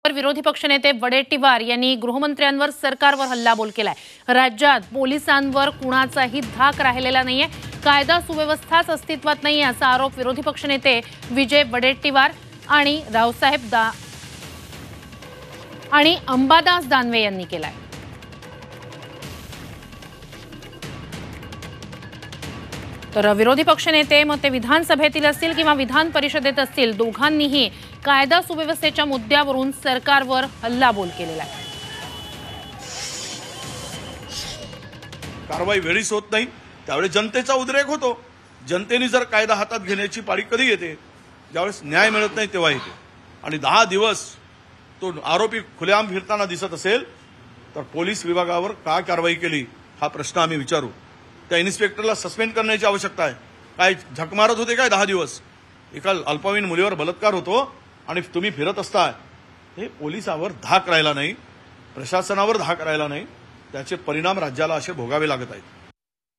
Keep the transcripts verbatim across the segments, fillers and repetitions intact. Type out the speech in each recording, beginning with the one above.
विरोधी पक्षनेते वडेट्टीवार यांनी गृहमंत्र्यांवर सरकारवर हल्लाबोल केलाय। राज्यात पोलिसांवर कुणाचाही धाक राहिलेला नाहीये, कायदा सुव्यवस्थाच अस्तित्वात नाहीये असा आरोप विरोधी पक्षनेते विजय वडेट्टीवार आणि रावसाहेब दा आणि अंबादास दानवे यांनी केलाय। तर विरोधी पक्षनेते मग ते विधानसभेतील असतील किंवा विधान परिषदेत असतील, दोघांनीही कायदा सुव्यवस्थेच्या मुद्द्यावरून सरकारवर हल्लाबोल केलेला आहे। कारवाई वेळीच होत नाही, त्यावेळी जनतेचा उद्रेक होतो। जनतेने जर कायदा हातात घेण्याची पाळी कधी येते, ज्यावेळेस न्याय मिळत नाही तेव्हा येते। आणि दहा दिवस तो आरोपी खुलेआम फिरताना दिसत असेल तर पोलीस विभागावर का कारवाई केली हा प्रश्न आम्ही विचारू। त्या इन्स्पेक्टरला सस्पेंड करण्याची आवश्यकता आहे। काय झक मारत होते काय दहा दिवस? एका अल्पवयीन मुलीवर बलात्कार होतो आणि तुम्ही फिरत असताय। हे पोलिसावर धाक राहिला नाही, प्रशासनावर धाक राहिला नाही, त्याचे परिणाम राज्याला असे भोगावे लागत आहेत।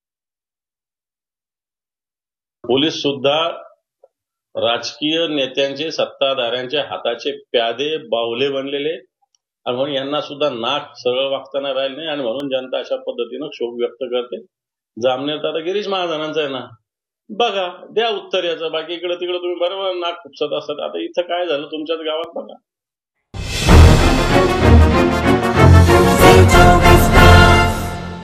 पोलीस सुद्धा राजकीय नेत्यांचे, सत्ताधाऱ्यांच्या हाताचे प्यादे बाहुले बनलेले आणि म्हणून यांना सुद्धा नाक सरळ वागताना राहिले नाही आणि म्हणून जनता अशा पद्धतीनं क्षोभ व्यक्त करते। जामनेर तर आता गिरीश महाजनांचं आहे ना, बघा द्या उत्तर याचं। बाकी इकडे तिकडे तुम्ही बरोबर नाक खुपसत असतात। आता इथं काय झालं तुमच्याच गावात बघा।